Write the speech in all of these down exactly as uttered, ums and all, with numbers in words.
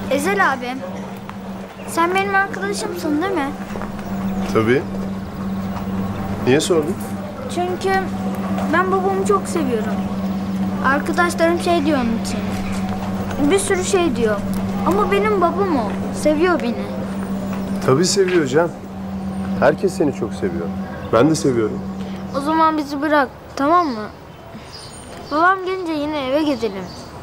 Ezel abi, sen benim arkadaşımsın değil mi? Tabii. Niye sordun? Çünkü ben babamı çok seviyorum. Arkadaşlarım şey diyor onun için. Bir sürü şey diyor. Ama benim babam o. Seviyor beni. Tabii seviyor Can. Herkes seni çok seviyor. Ben de seviyorum. O zaman bizi bırak, tamam mı? Babam gelince yine eve gidelim.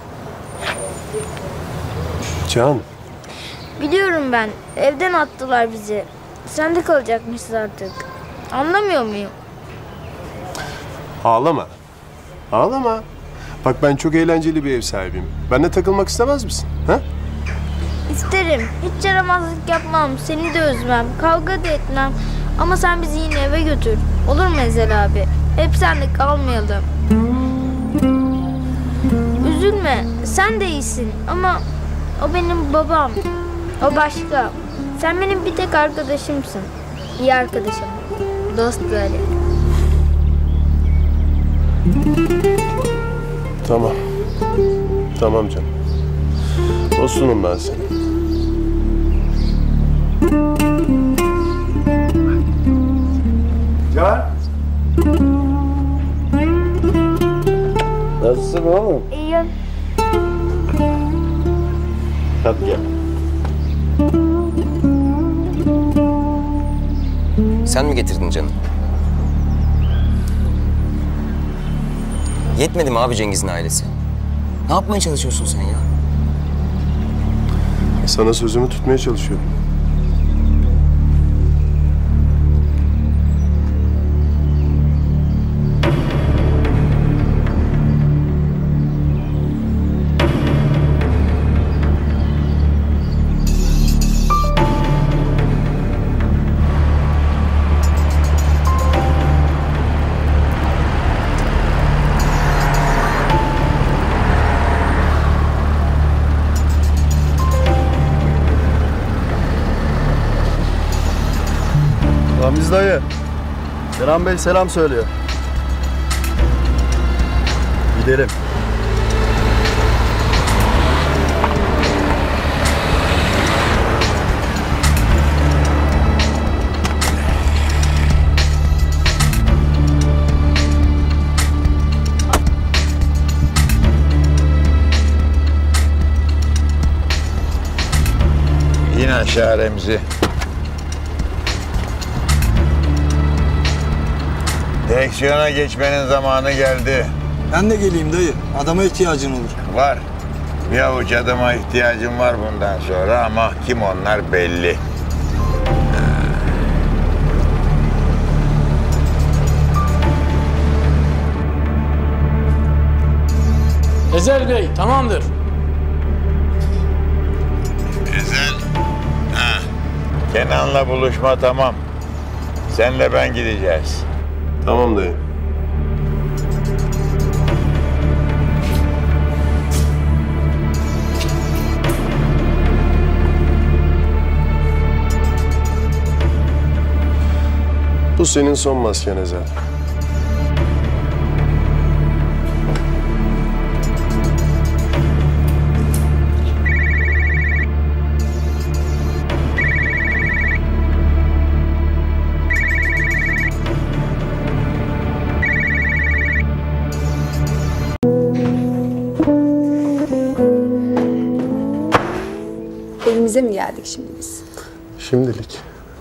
Can. Biliyorum ben. Evden attılar bizi. Sen de kalacakmışsın artık. Anlamıyor muyum? Ağlama. Ağlama. Bak ben çok eğlenceli bir ev sahibiyim. Benimle takılmak istemez misin? Ha? İsterim. Hiç yaramazlık yapmam. Seni de üzmem. Kavga da etmem. Ama sen bizi yine eve götür. Olur mu Ezel abi? Hep senle kalmayalım. Üzülme. Sen de iyisin. Ama o benim babam. O başka. Sen benim bir tek arkadaşımsın. İyi arkadaşım. Dost böyle. Tamam. Tamam canım. Dostunum ben senin. Can. Nasılsın oğlum? İyiyim. Hadi gel. Sen mi getirdin canım? Yetmedi mi abi Cengiz'in ailesi? Ne yapmaya çalışıyorsun sen ya? Sana sözümü tutmaya çalışıyorum. Ramiz dayı. Selam Bey selam söylüyor. Gidelim. İn aşağı Remzi. Direksiyona geçmenin zamanı geldi. Ben de geleyim dayı. Adama ihtiyacın olur. Var. Bir avuç adama ihtiyacım var bundan sonra ama kim onlar belli. Ezel Bey, tamamdır. Ezel. Ha. Kenan'la buluşma tamam. Senle ben gideceğiz. Tamam dayı. Bu senin son masken Ezel. Evimize mi geldik şimdi biz? Şimdilik.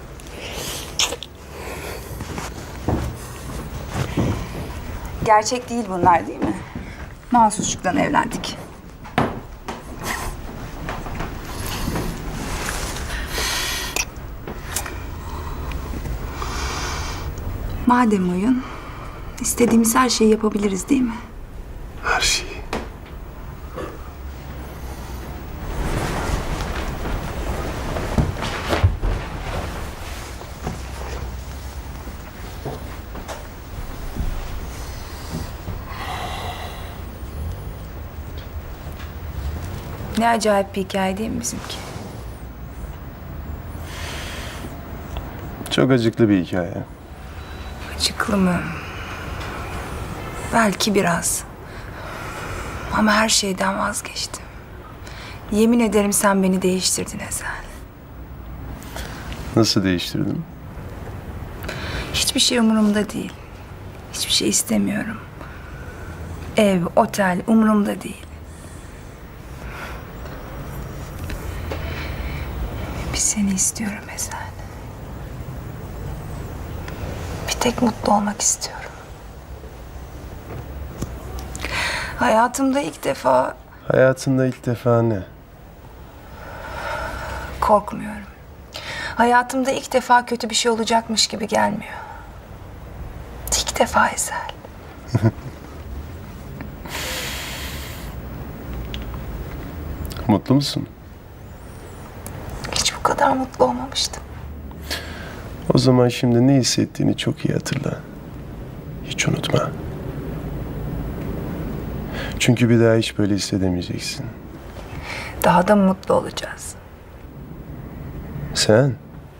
Gerçek değil bunlar değil mi? Mahsusçuktan evlendik. Madem oyun, istediğimiz her şeyi yapabiliriz değil mi? Her şeyi. Ne acayip bir hikaye değil mi bizimki? Çok acıklı bir hikaye. Acıklı mı? Belki biraz. Ama her şeyden vazgeçtim. Yemin ederim sen beni değiştirdin Ezel. Nasıl değiştirdim? Hiçbir şey umurumda değil. Hiçbir şey istemiyorum. Ev, otel umurumda değil. Bir seni istiyorum Ezel. Bir tek mutlu olmak istiyorum. Hayatımda ilk defa Hayatında ilk defa ne? korkmuyorum. Hayatımda ilk defa kötü bir şey olacakmış gibi gelmiyor. İlk defa Ezel. Mutlu musun? Hiç bu kadar mutlu olmamıştım. O zaman şimdi ne hissettiğini çok iyi hatırla. Hiç unutma. Çünkü bir daha hiç böyle hissedemeyeceksin. Daha da mutlu olacağız. Sen?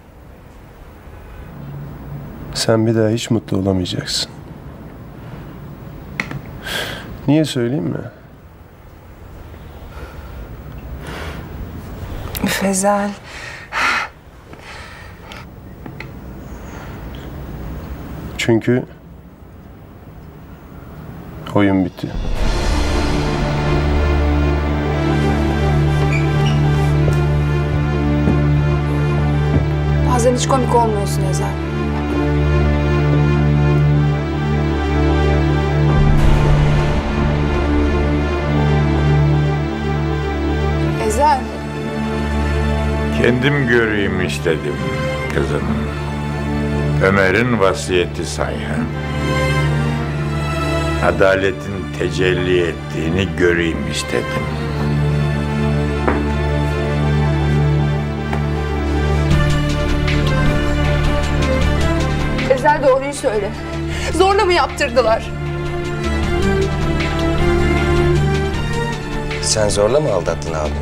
Sen bir daha hiç mutlu olamayacaksın. Niye söyleyeyim mi? Üf Ezel. Çünkü oyun bitti. Bazen hiç komik olmuyorsun Ezel. Ezel. Kendim göreyim istedim kızım. Ömer'in vasiyeti sayın. Adaletin tecelli ettiğini göreyim istedim. Ezel doğruyu söyle. Zorla mı yaptırdılar? Sen zorla mı aldattın abi?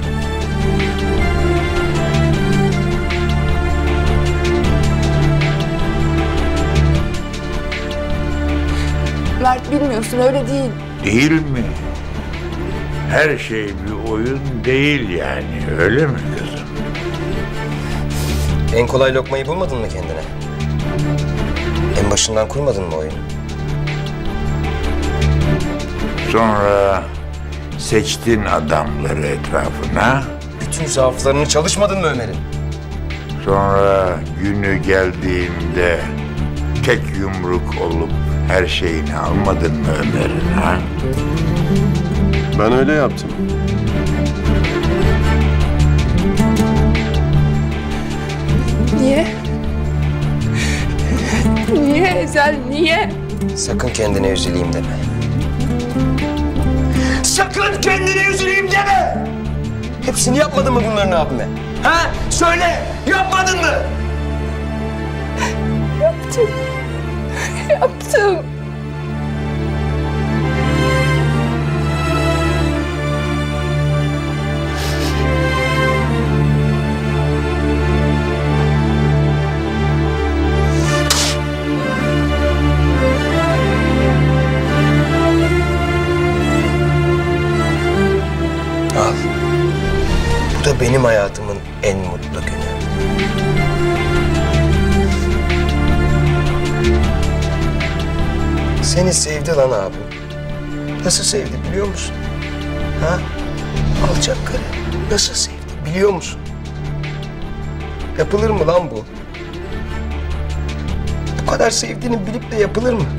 Mert bilmiyorsun öyle değil. Değil mi? Her şey bir oyun değil yani, öyle mi kızım? En kolay lokmayı bulmadın mı kendine? En başından kurmadın mı oyunu? Sonra seçtin adamları etrafına. Bütün zaaflarını çalışmadın mı Ömer'in? Sonra günü geldiğinde tek yumruk olup her şeyini almadın mı Ömer'in, ha? Ben öyle yaptım. Niye? Niye Ezel, niye? Sakın kendine üzüleyim deme. Sakın kendine üzüleyim deme! Hepsini yapmadın mı bunların abime? Ha? Söyle! Yapmadın mı? Yaptım. Yaptım. Al. Bu da benim hayatımın en mutlu günü. Seni sevdi lan abim. Nasıl sevdi biliyor musun? Ha? Alçak karı. Nasıl sevdi biliyor musun? Yapılır mı lan bu? Bu kadar sevdiğini bilip de yapılır mı?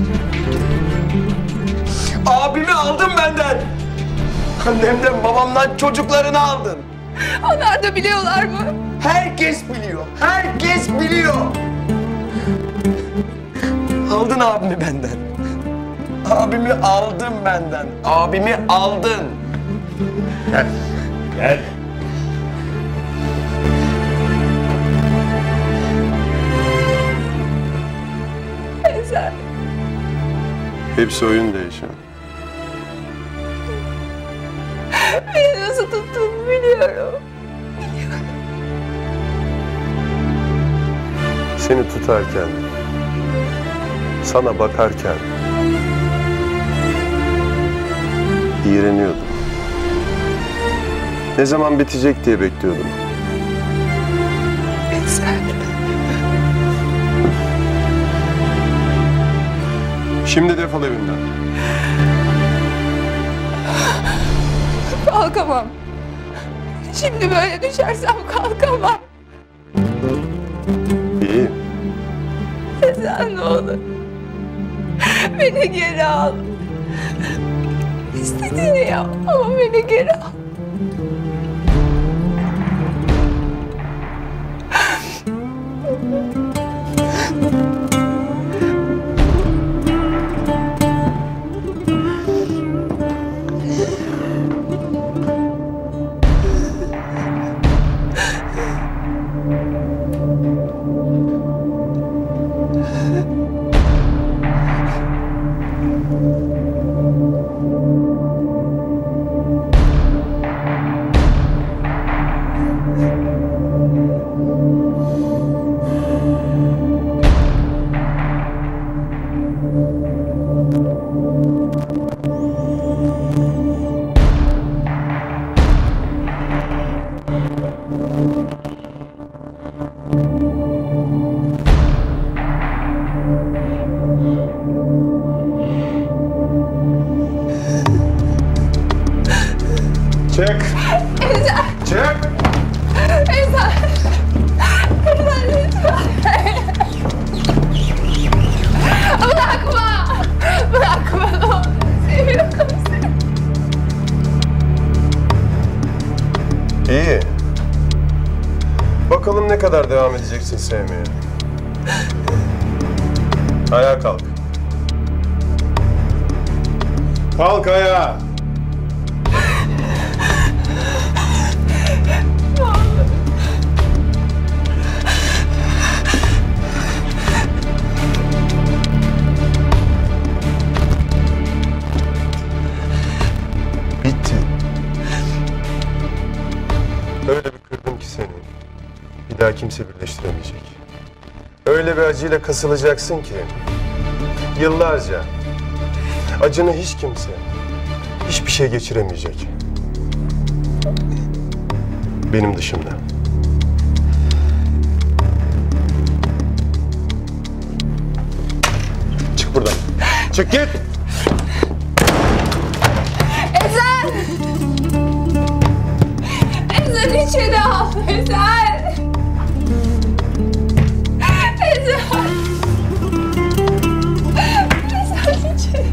Abimi aldın benden. Annemden babamdan çocuklarını aldın. Onlar da biliyorlar mı? Herkes biliyor. Herkes biliyor. Aldın abimi benden. Abimi aldın benden. Abimi aldın. Gel, gel. Ezel. Hepsi oyun değişen. Beni nasıl tuttuğunu biliyorum. Seni tutarken, sana bakarken iğreniyordum. Ne zaman bitecek diye bekliyordum. Ezel. Şimdi defol evimden. Kalkamam. Şimdi böyle düşersem kalkamam. İyi. Ezel ne olur. Beni geri al. İstediğini yap ama beni geri al. Çık. Ezel. Çık. Ezel. Ezel lütfen. Bırakma. Bırakma ne olur. Seviyorum seni. İyi. Bakalım ne kadar devam edeceksin sevmeye. Ayağa kalk. Kalk ayağa. Bitti. Öyle bir kırdım ki seni. Bir daha kimse birleştiremeyecek. Öyle bir acıyla kasılacaksın ki yıllarca acını hiç kimse, hiçbir şey geçiremeyecek. Benim dışımda. Çık buradan. Çık git. Ezel. Ezel içeri al. Ezel. Ezel. Ezel içeri.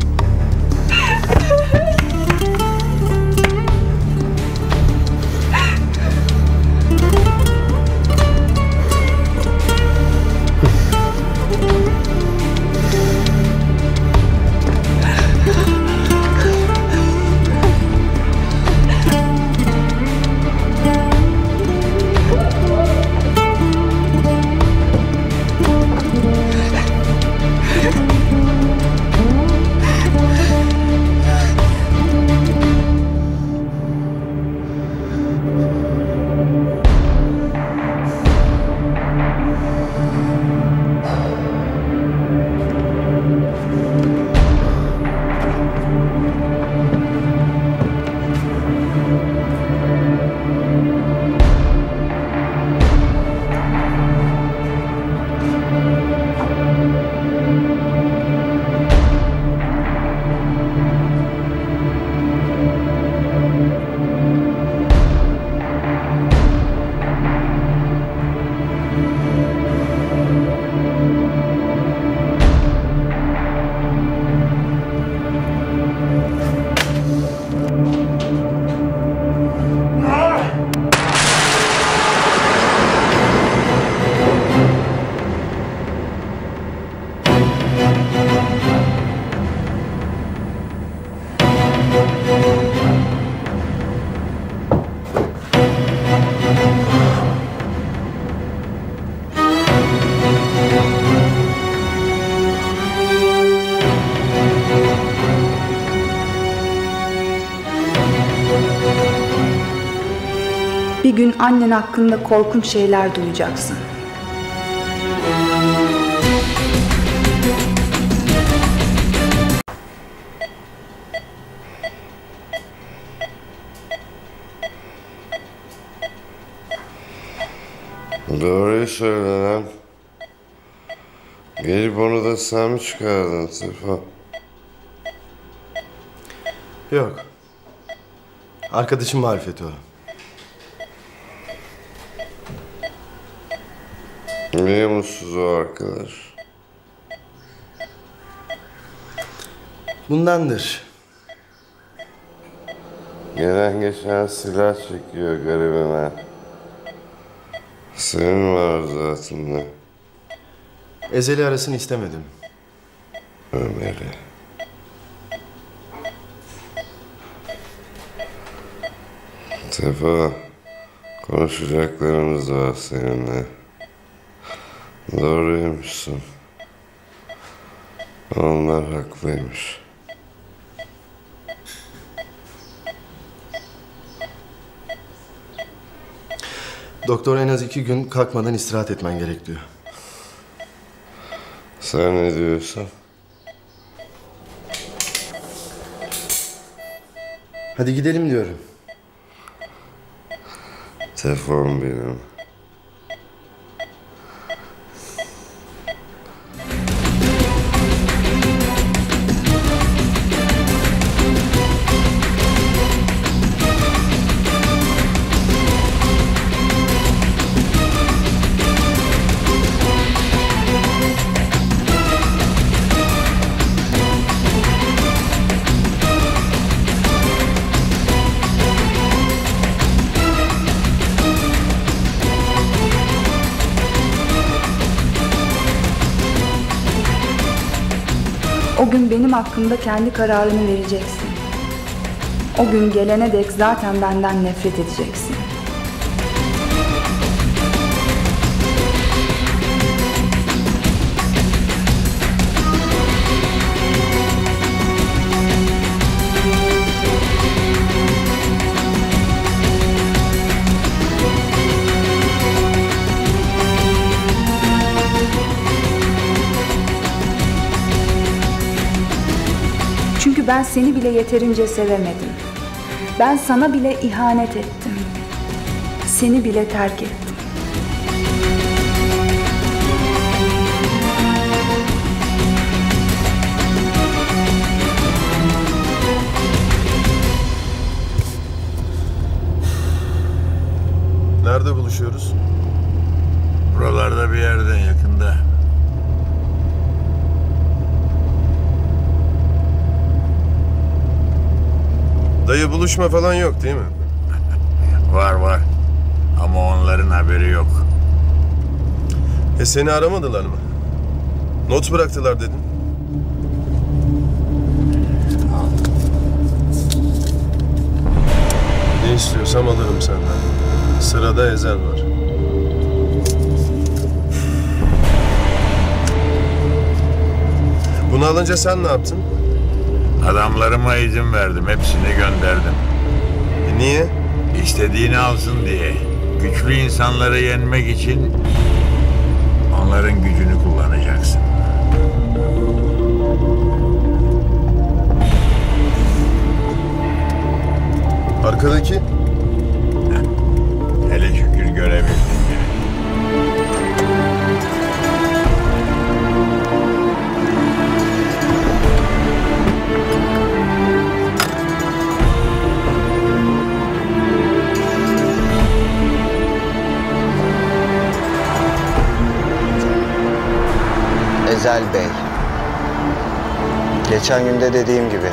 Bir gün annen hakkında korkunç şeyler duyacaksın. Doğruyu söyle lan. Gelip onu da sen mi çıkardın Sefa? Yok. Arkadaşım marifeti o. Niye mutsuz o arkadaş? Bundandır. Gelen geçen silah çekiyor garibime. Senin var zatında. Ezeli arasını istemedim. Ömer'i. Sefa, konuşacaklarımız var seninle. Doğruymuşsun. Onlar haklıymış. Doktor en az iki gün kalkmadan istirahat etmen gerek diyor. Sen ne diyorsun? Hadi gidelim diyorum. Telefon benim. O gün benim hakkımda kendi kararını vereceksin. O gün gelene dek zaten benden nefret edeceksin. Çünkü ben seni bile yeterince sevemedim. Ben sana bile ihanet ettim. Seni bile terk ettim. Nerede buluşuyoruz? Buralarda bir yerde, yakında. Dayı buluşma falan yok değil mi? Var var. Ama onların haberi yok. E seni aramadılar mı? Not bıraktılar dedin. Ne istiyorsam alırım senden. Sırada Ezel var. Bunu alınca sen ne yaptın? Adamlarıma izin verdim. Hepsini gönderdim. E niye? İstediğini alsın diye. Güçlü insanları yenmek için onların gücünü kullanacaksın. Arkadaki? Hele şükür görebildin. Ezel Bey. Geçen günde dediğim gibi.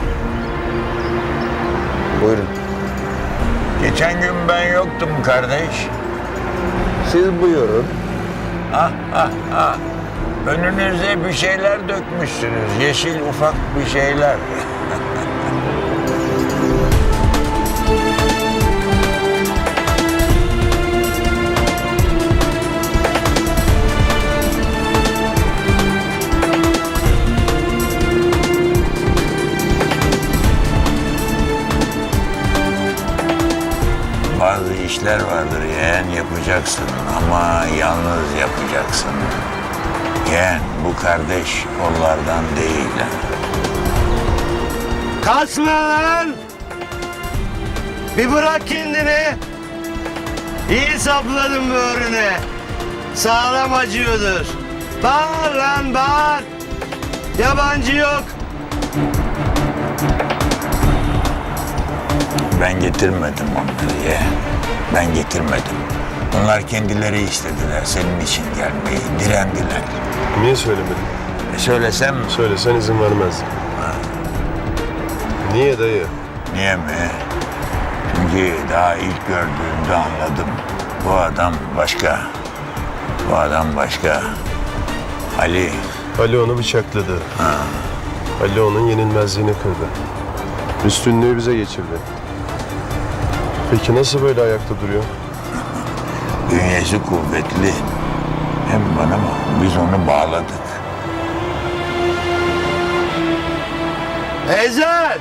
Buyurun. Geçen gün ben yoktum kardeş. Siz buyurun. Ah ah ah. Önünüze bir şeyler dökmüşsünüz. Yeşil ufak bir şeyler. Bazı işler vardır yeğen, yapacaksın ama yalnız yapacaksın. Yeğen, bu kardeş onlardan değil. Kaçma lan! Bir bırak kendini! İyi sapladın böğrüne. Sağlam acıyordur. Bağır lan bağır. Yabancı yok. Ben getirmedim onları ya. Ben getirmedim. Onlar kendileri istediler senin için gelmeyi. Direndiler. Niye söylemedin? E söylesem mi? Söylesen izin vermezdim. Niye dayı? Niye mi? Çünkü daha ilk gördüğümde anladım. Bu adam başka. Bu adam başka. Ali. Ali onu bıçakladı. Ha. Ali onun yenilmezliğini kırdı. Üstünlüğü bize geçirdi. Peki nasıl böyle ayakta duruyor? Bünyesi kuvvetli. Hem bana mı? Biz onu bağladık. Ezel!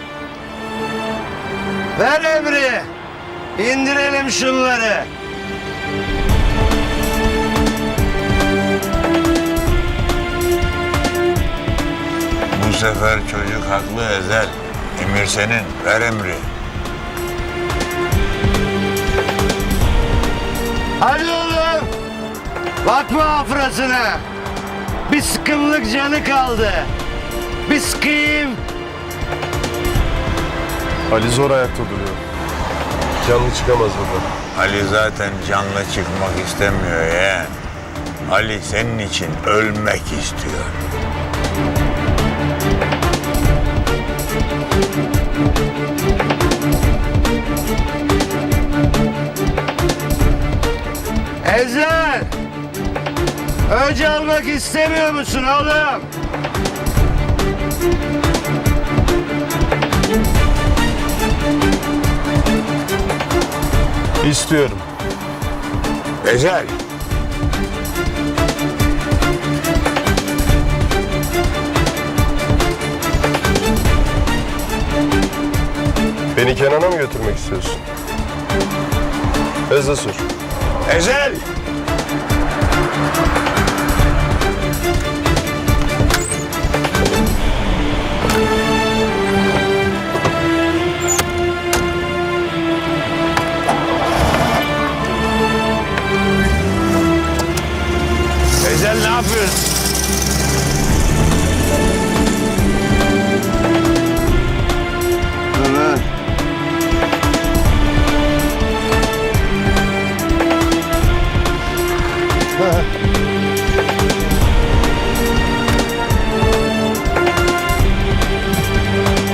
Ver emri. İndirelim şunları. Bu sefer çocuk haklı Ezel. Emir senin. Ver emri. Hadi oğlum. Bakma afrasına. Bir sıkımlık canı kaldı. Bir sıkayım. Ali zor ayakta duruyor. Canlı çıkamaz buradan. Ali zaten canlı çıkmak istemiyor ya. Ali senin için ölmek istiyor. Ezel! Öc almak istemiyor musun oğlum? İstiyorum. Ezel. Beni Kenan'a mı götürmek istiyorsun? Hızlı sür. Ezel.